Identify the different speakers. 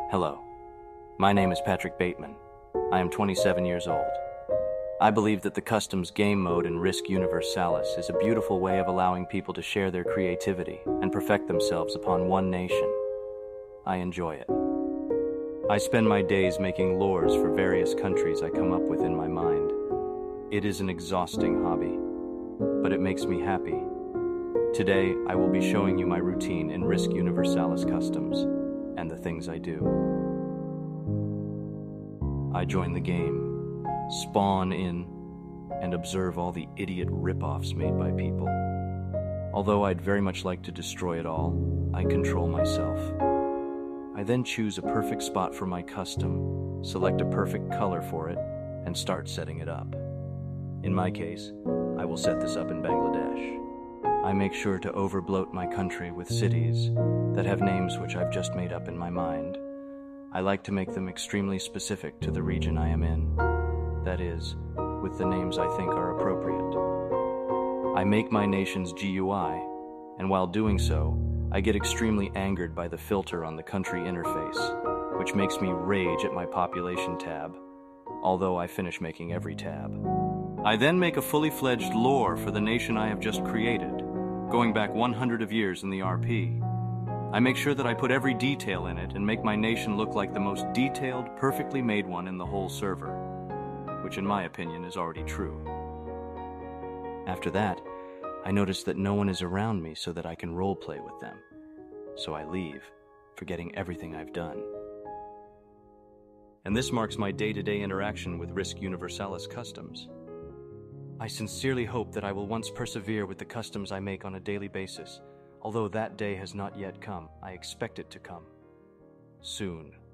Speaker 1: Hello, my name is Patrick Bateman. I am 27 years old. I believe that the customs game mode in RISK Universalis is a beautiful way of allowing people to share their creativity and perfect themselves upon one nation. I enjoy it. I spend my days making lores for various countries I come up with in my mind. It is an exhausting hobby, but it makes me happy. Today, I will be showing you my routine in RISK Universalis Customs and the things I do. I join the game, spawn in, and observe all the idiot rip-offs made by people. Although I'd very much like to destroy it all, I control myself. I then choose a perfect spot for my custom, select a perfect color for it, and start setting it up. In my case, I will set this up in Bangladesh. I make sure to overbloat my country with cities that have names which I've just made up in my mind. I like to make them extremely specific to the region I am in. That is, with the names I think are appropriate. I make my nation's GUI, and while doing so, I get extremely angered by the filter on the country interface, which makes me rage at my population tab, although I finish making every tab. I then make a fully fledged lore for the nation I have just created, going back 100 of years in the RP. I make sure that I put every detail in it and make my nation look like the most detailed, perfectly made one in the whole server, which in my opinion is already true. After that, I notice that no one is around me so that I can roleplay with them. So I leave, forgetting everything I've done. And this marks my day-to-day interaction with RISK Universalis Customs. I sincerely hope that I will once persevere with the customs I make on a daily basis. Although that day has not yet come, I expect it to come soon.